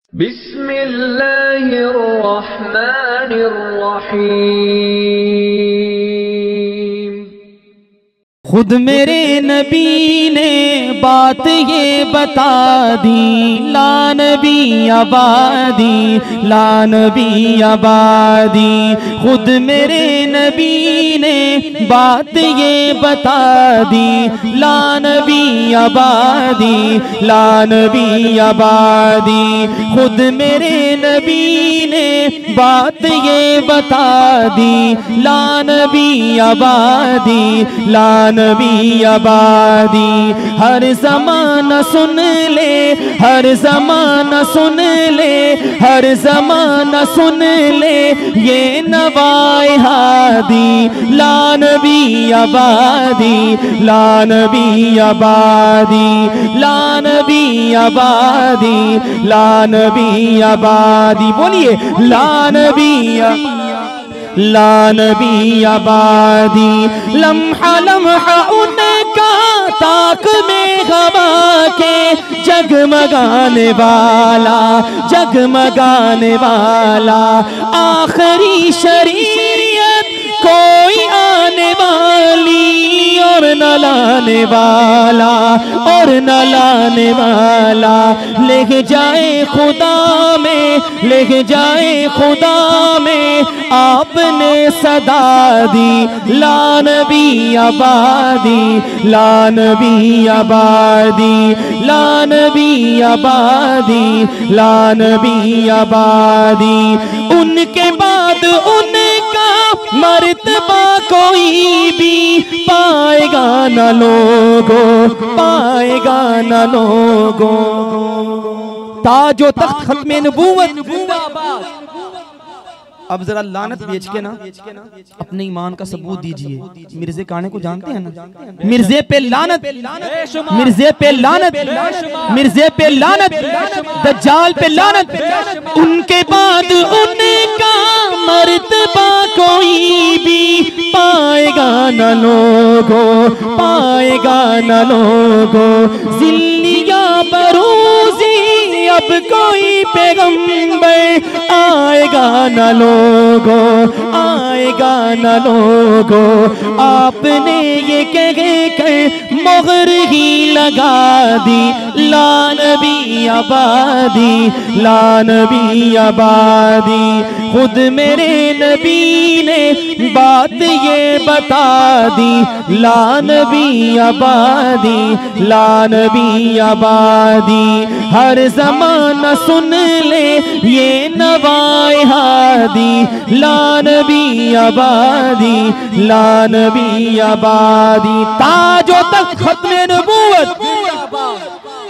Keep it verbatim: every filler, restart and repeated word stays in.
बिस्मिल्लाहिर्रहमानिर्रहीम। खुद मेरे नबी ने बात ये बता दी, ला नबी आबादी, ला नबी आबादी। खुद मेरे नबी ने बात ये बता दी, ला नबी आबादी, ला नबी आबादी। खुद मेरे नबी ने बात ये बता दी, ला नबी आबादी, ला नबी आबादी। हर ज़माना सुन ले, हर ज़माना सुन ले, हर ज़माना सुन ले, ये नवाए हादी, ला नबी आबादी, ला नबी आबादी, ला नबी आबादी, ला नबी आबादी। बोलिए ला नबी, ला नबी आबादी। लम्हा लम्हा उनका ताक में हवा के जगमगाने वाला, जगमगाने वाला। आखिरी शरीयत कोई आने वाली और न लाने वाला, और न लाने वाला। ले जाए खुदा में, ले जाए खुदा में आपने सदा दी, ला नबी आबादी, ला नबी आबादी, ला नबी आबादी, ला नबी आबादी। उनके बाद उनका मर्तबा कोई भी पाएगा न लोगो, पाएगा न लोगो। ताजो तख्त खत्मे नबूवत जिंदाबाद। अब जरा लानत बेच के ना अपने ईमान का सबूत दीजिए। मिर्जे काने को जानते हैं ना? मिर्जे पे लानत, मिर्जे पे लानत, मिर्जे पे लानत, दज्जाल पे लानत। उनके बाद उनका मर्तबा कोई भी पाएगा न लोगो, पाएगा न लोगो। जिल्लिया बरूजी अब कोई पैगंबर आएगा न लोगो, आएगा न लोगो। आपने ये कह कर मोहर ही लगा दी, ला नबी आबादी, ला नबी आबादी। खुद मेरे नबी ने बात ये बता दी, ला नबी आबादी, ला नबी आबादी। हर ज़माना सुन ले ये नवाए हादी, ला नबी आबादी, ला नबी आबादी। ताजो तख्त खत्मे नबूवत।